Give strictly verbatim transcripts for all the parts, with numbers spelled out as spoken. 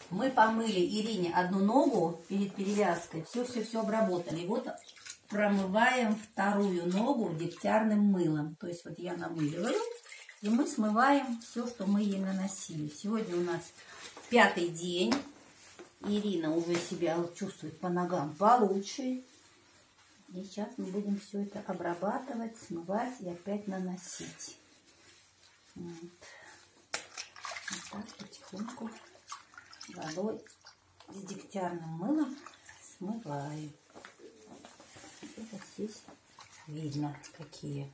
Мы помыли Ирине одну ногу перед перевязкой. Все-все-все обработали. И вот промываем вторую ногу дегтярным мылом. То есть вот я намыливаю, и мы смываем все, что мы ей наносили. Сегодня у нас пятый день. Ирина уже себя чувствует по ногам получше. И сейчас мы будем все это обрабатывать, смывать и опять наносить. Вот, вот так потихоньку водой с дегтярным мылом смываю. Это здесь видно, какие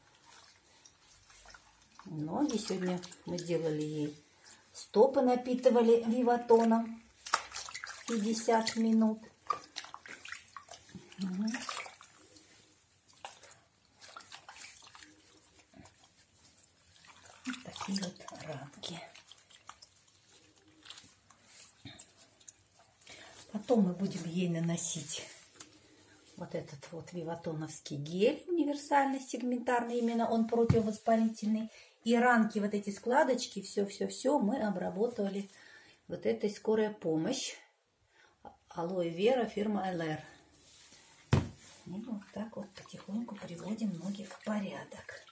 ноги. Сегодня мы делали ей стопы, напитывали виватоном пятьдесят минут. Угу. Вот такие вот ранки. Потом мы будем ей наносить вот этот вот виватоновский гель универсальный, сегментарный, именно он противовоспалительный. И ранки, вот эти складочки, все-все-все мы обработали вот этой скорая помощь. Алоэ вера, фирма эл эр. И вот так вот потихоньку приводим ноги в порядок.